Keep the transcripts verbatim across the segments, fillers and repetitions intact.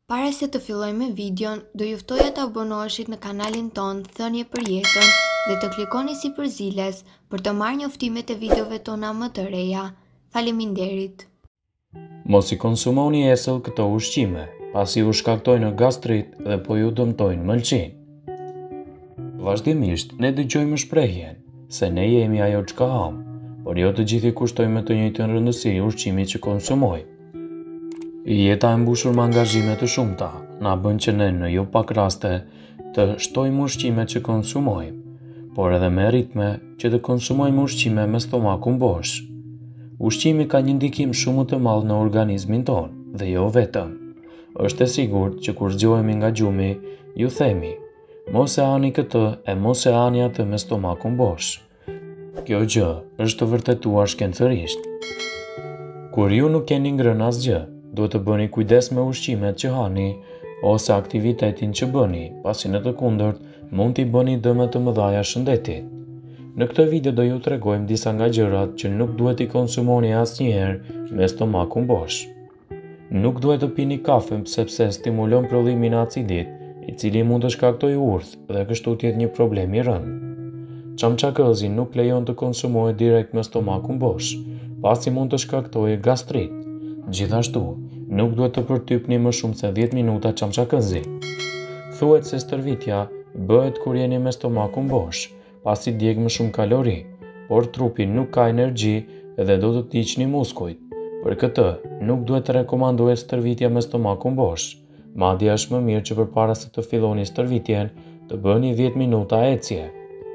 Para se të fillojmë videon, do juftoja të abonoheshit në kanalin ton Thënie për Jetën dhe të klikoni si përziles për të marrë njoftimet e videove tona më të reja. Faleminderit. Mos i konsumoni esëll këto ushqime, pasi u shkaktojnë gastrit dhe po ju dëmtojnë mëlçin. Vazhdimisht, ne dëgjojmë shprehjen se ne jemi ajo çka ham, por jo të gjithë i kushtojmë me të njëjtën rëndësi ushqimit që konsumojmë. Jeta e mbushur me angazhime të shumta na bën që ne në jo pak raste të shtojmë ushqimet që konsumojmë, por edhe me ritme që të konsumojmë ushqime me stomakun bosh. Ushqimi ka një ndikim shumë të madh në organizmin ton dhe jo vetëm. Është e sigurt që kur zgjohemi nga gjumi, ju themi: mos e hani këtë e mos e hani atë me stomakun bosh. Kjo gjë është të vërtetuar shkencërisht. Kur ju nuk keni ngrënë asgjë, duhet të bëni kujdes me ushqimet që hani ose aktivitetin që bëni, pasi në të kundërt mund t'i bëni dëme të mëdha shëndetit. Në këtë video do ju tregojmë disa nga gjërat që nuk duhet i konsumoni asnjëherë me stomakun bosh. Nuk duhet të pini kafe sepse stimulon prodhimin e acidit, i cili mund të shkaktojë urth dhe kështu të jetë një problem i rënd. Çamçakëzi nuk lejon të konsumohet direkt me stomakun bosh, pasi mund të shkaktojë gastrit. Gjithashtu, nuk duhet të përtypni më shumë se dhjetë minuta çamçakëzi. Thuhet se stërvitja bëhet kur jeni me stomakun bosh, pasi djeg më shumë kalori, por trupi nuk ka energji dhe do të tiqni muskujt. Për këtë, nuk duhet të rekomandohet stërvitja me stomakun bosh. Madje është më mirë që përpara se të filloni stërvitjen, të bëni dhjetë minuta ecje.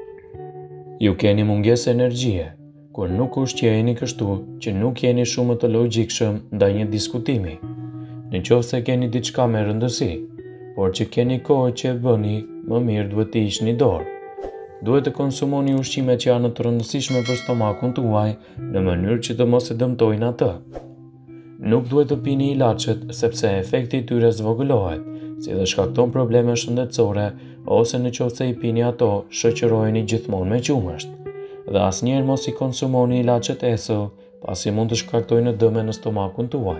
Ju keni mungesë energjie, kur nuk ushqeheni kështu që nuk jeni shumë të logjikshëm ndaj një diskutimi. Nëse keni diçka me rëndësi, por që keni kohë që e bëni, më mirë duhet të hiqni dorë. Duhet të konsumoni ushqime që janë të rëndësishme për stomakun tuaj në mënyrë që të mos e dëmtojnë atë. Nuk duhet të pini ilaçet sepse efekti i tyre zvogëlohet, si dhe shkakton probleme shëndetësore, ose nëse i pini ato, shoqëroheni gjithmonë me qumësht. Dhe asnjëherë mos i konsumoni ilaçet esëll, pasi mund të shkaktojnë dëme në stomakun tuaj.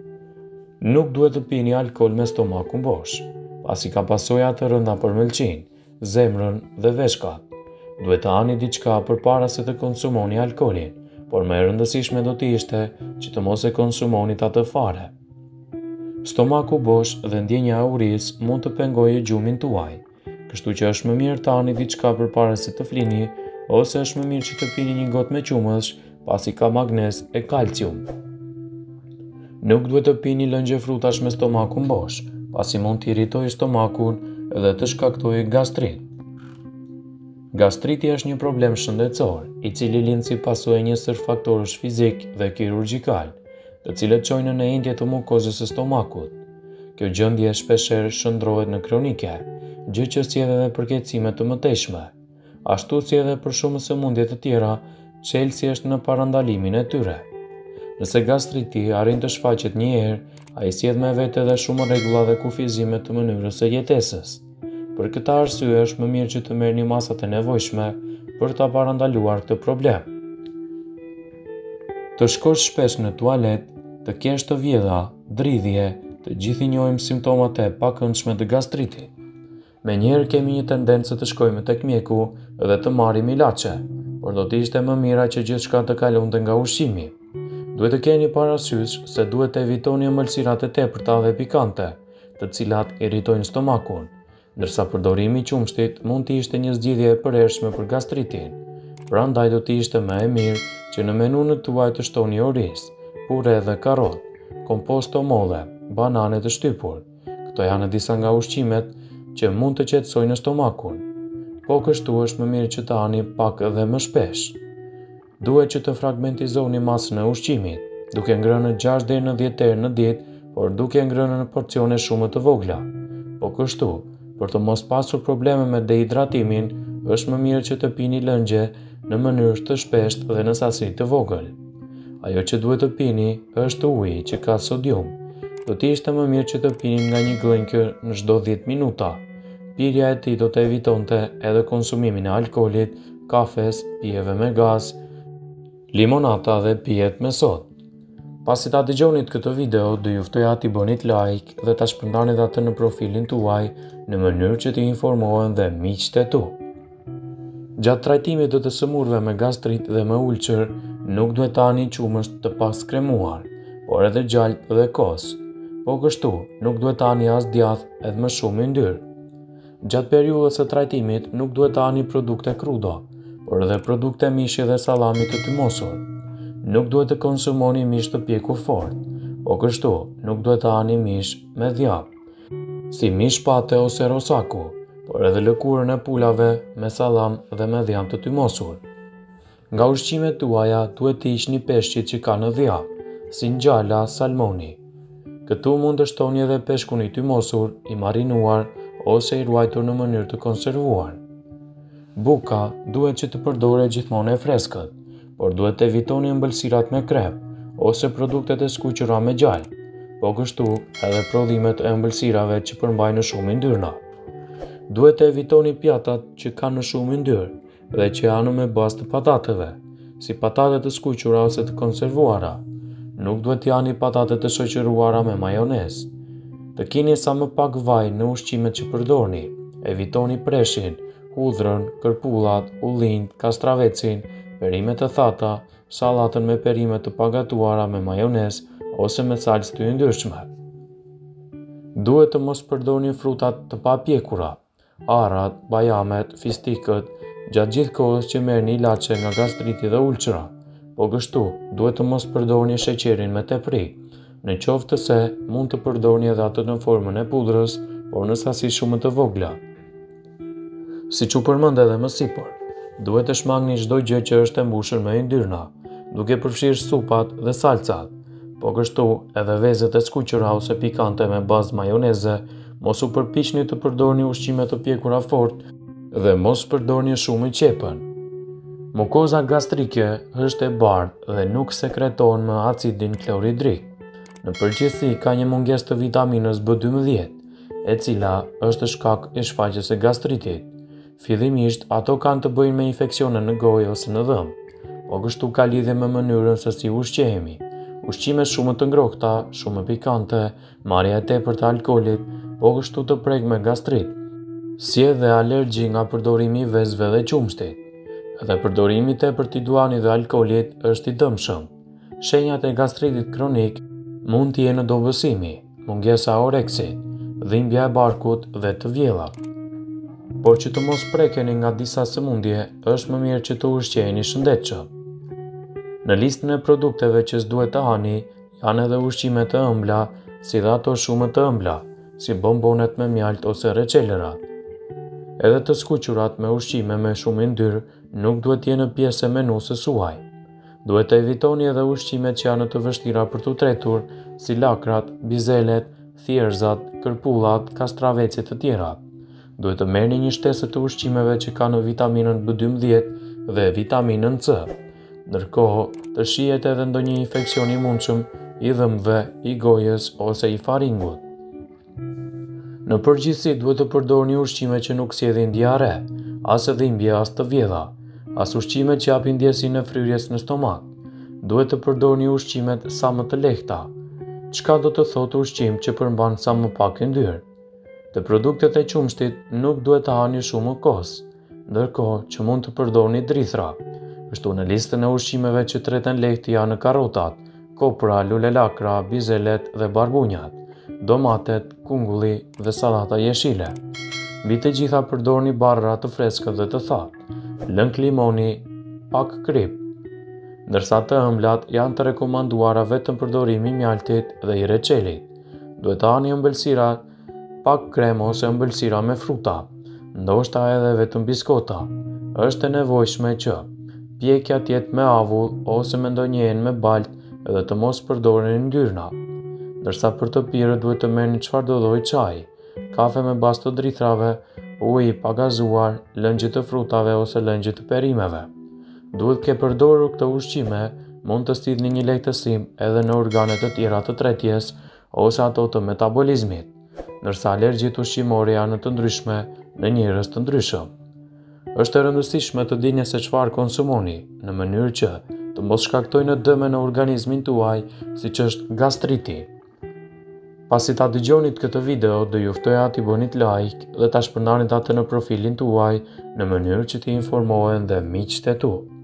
Nuk duhet të pini alkol me stomakun bosh, pasi ka pasoja të rënda për mëlçin, zemrën dhe veshkat. Duhet të hani diçka përpara se të konsumoni alkolin, por më e rëndësishme do të ishte që të mos e konsumoni atë fare. Stomaku bosh dhe ndjenja e urisë mund të pengojë gjumin tuaj, kështu që është më mirë të hani diçka përpara se të flini, ose është më mirë që të pini një gotë me qumësh, pasi ka magnez e kalcium. Nuk duhet të pini lëngje frutash me stomakun bosh, pasi mund të irritojë stomakun dhe të shkaktojë gastrit. Gastriti është një problem shëndetësor, i cili lind si pasojë një sër faktorësh fizik dhe kirurgjikal, të cilët çojnë në endje të mukozës së stomakut. Kjo gjendje shpeshherë shndrohet në kronike, gjë që sjell edhe përkeqësime të mëtejshme. Ashtu si edhe për shumë sëmundje të tjera, çelësi është në parandalimin e tyre. Nëse gastriti arrin të shfaqet një herë, ai sjell me vete edhe shumë rregulla dhe kufizime të mënyrës së jetesës. Për këtë arsye është më mirë që të merrni masat e nevojshme për ta parandaluar këtë problem. Të shkosh shpesh në tualet, të kesh të vjedha, dridhje, të gjithë i njohim simptomat e pakëndshme të gastritit. Menjëherë kemi një tendencë të shkojmë tek mjeku dhe të marrim ilaçe, por do të ishte më mira që gjithçka të kalonte nga ushqimi. Duhet të keni parasysh se duhet të evitoni ëmbëlsirat e tepërta dhe pikante, të cilat irritojnë stomakun, ndërsa përdorimi i qumshtit mund të ishte një zgjidhje e përhershme për gastritin. Prandaj do të ishte më e mirë që në menun tuaj të shtoni oriz, pure dhe karrot, komposto molle, banane të shtypur. Këto janë disa nga ushqimet që mund të qetësojnë stomakun, po kështu është më mirë që të hani pak dhe më shpesh. Duhet që të fragmentizoni masën e ushqimit, duke ngrënë gjashtë deri në dhjetë herë në ditë, por duke ngrënë në porcione shumë të vogla. Po kështu, për të mos pasur probleme me dehidratimin, është më mirë që të pini lëngje në mënyrë të shpeshtë dhe në sasi të vogël. Ajo që duhet të pini është uji që ka sodium. Do të ishte më mirë që të pini nga një gënjë në çdo dhjetë minuta. Pirja e tij do të evitonte edhe konsumimin e alkolit, kafes, pijeve me gaz, limonata dhe pijet me sodë. Pasi ta dëgjonit këtë video, do ju ftoja t'i bënit like dhe ta shpërndanit atë në profilin tuaj në mënyrë që t'i informohen dhe miqtë e tu. Gjatë trajtimit të të sëmurve me gastrit dhe me ulçër, nuk duhet ta hani qumësht të pas kremuar, por edhe gjallë dhe kos. Po kështu, nuk duhet ta hani as djath edhe më shumë yndyrë. Gjatë periudhës së trajtimit, nuk duhet ta hani produkte krudo, por edhe produkte mishi dhe sallami të tymosur. Nuk duhet të konsumoni mish të pjekur fort, po kështu, nuk duhet ta hani mish me djap, si mish pate ose rosaku, por edhe lëkurën e pulave me sallam dhe me dhjam të tymosur. Nga ushqimet tuaja duhet të hiqni peshqit që kanë dhjap, si ngjala, salmoni. Këtu mund të shtoni edhe peshkun i tymosur, i marinuar ose i ruajtur në mënyrë të konservuar. Buka duhet që të përdore gjithmonë e freskët, por duhet të evitoni ëmbëlsirat me krep ose produktet e skuqura me gjallë, po kështu edhe prodhimet e ëmbëlsirave që përmbajnë shumë yndyrna. Duhet të evitoni pjatat që kanë shumë yndyrë dhe që janë me bazë të patateve, si patate të skuqura ose të konservuara. Nuk duhet t'i hani patate të shoqëruara me majonez. Të keni sa më pak vaj në ushqimet që përdorni. Evitoni preshin, hudhrën, kërpullat, ullinjt, kastravecin, perimet të thata, sallatën me perime të pagatuara me majonez ose me salcë të yndyrshme. Duhet të mos përdorni frutat të papjekura, arrat, bajamet, fistikët, gjatë gjithë kohës që merrni ilaçe nga gastriti dhe ulçra. Po kështu, duhet të mos përdorni sheqerin me tepri. Në qoftë se mund të përdorni edhe atë në formën e pudrës, por në sasi shumë të vogla. Siç u përmend edhe më sipër, duhet të shmangni çdo gjë që është e mbushur me yndyrna, duke përfshirë supat dhe salcat. Po kështu, edhe vezët e skuqura ose pikante me bazë majoneze, mos u përpiqni të përdorni ushqime të pjekura fort dhe mos përdorni shumë qepën. Mukoza gastrike është e bardhë dhe nuk sekreton më acidin kloridrik. Në përgjithësi ka një mungesë të vitaminës B dymbëdhjetë, e cila është shkak i shfaqjes së gastritit. Fillimisht ato kanë të bëjnë me infeksione në gojë ose në dhëmbë, po kështu ka lidhje me mënyrën se si ushqehemi. Ushqime shumë të ngrohta, shumë pikante, marrja e tepërt e alkoolit, po kështu të prek me gastrit, si edhe alergji nga përdorimi i vezëve dhe qumshtit. Edhe përdorimi i tepërt i duanit dhe alkoolit është i dëmshëm. Shenjat e gastritit kronik mund të jenë dobësimi, mungesa e oreksit, dhimbja e barkut dhe të vjella. Por që të mos prekeni nga disa sëmundje, është më mirë që të ushqeheni shëndetshëm. Në listën e produkteve që s'duhet të hani, janë edhe ushqime të ëmbla, si dhe ato shumë të ëmbla, si bombonet me mjalt ose reçelerat. Edhe të skuqurat me ushqime me shumë yndyrë nuk duhet të jenë pjesë e menusë suaj. Duhet të evitoni edhe ushqimet që janë të vështira për t'u tretur, si lakrat, bizelet, thjerëzat, kërpullat, kastravecet të tjera. Duhet të merrni një shtesë të ushqimeve që kanë vitaminën B dymbëdhjetë dhe vitaminën C. Ndërkohë, të shihet edhe ndonjë infeksion i mundshëm i dhëmbëve, i gojës ose i faringut. Në përgjithësi duhet të përdorni ushqime që nuk sjellin diare, as dhimbje as të vjedha, as ushqime që japin ndjesinë e fryrjes në stomak. Duhet të përdorni ushqimet sa më të lehta. Çka do të thotë ushqim që përmban sa më pak yndyrë? Të produktet e qumshtit nuk duhet të hani shumë kos, ndërkohë që mund të përdorni drithra. Kështu në listën e ushqimeve që treten lehtë janë karotat, kopra, lule lakra, bizelet dhe barbunjat, domatet, kungulli dhe sallata jeshile. Mbi të gjitha përdorni barra të freskët dhe të thatë, lëng limoni, pak krip. Ndërsa të ëmblat janë të rekomanduara vetëm përdorimi i mjaltit dhe i reçelit. Duhet të hani ëmbëlsira, pak krem ose ëmbëlsira me fruta, ndoshta edhe vetëm biskota. Është e nevojshme që pjekja të jetë me avull ose me ndonjë enë me balt dhe të mos përdoren yndyrna. Ndërsa për të pirë duhet të merrni çfarëdo lloji çaji, kafe me bazë të drithrave, ujë i pagazuar, lëngjë të frutave ose lëngjë të perimeve. Duhet ke përdorur këto ushqime, mund të sjellni një lehtësim edhe në organet e tjera të tretjes ose ato të metabolizmit, ndërsa alergjit ushqimore janë të ndryshme në njerëz të ndryshëm. Është e rëndësishme të dini se çfarë konsumoni, në mënyrë që të mos shkaktojnë dëme në organizmin tuaj, siç është gastriti. Pasi ta dëgjonit këtë video, do ju ftoja t'i bënit like dhe ta shpërndanit atë në profilin tuaj në mënyrë që t'i informohen dhe miqtë e tu.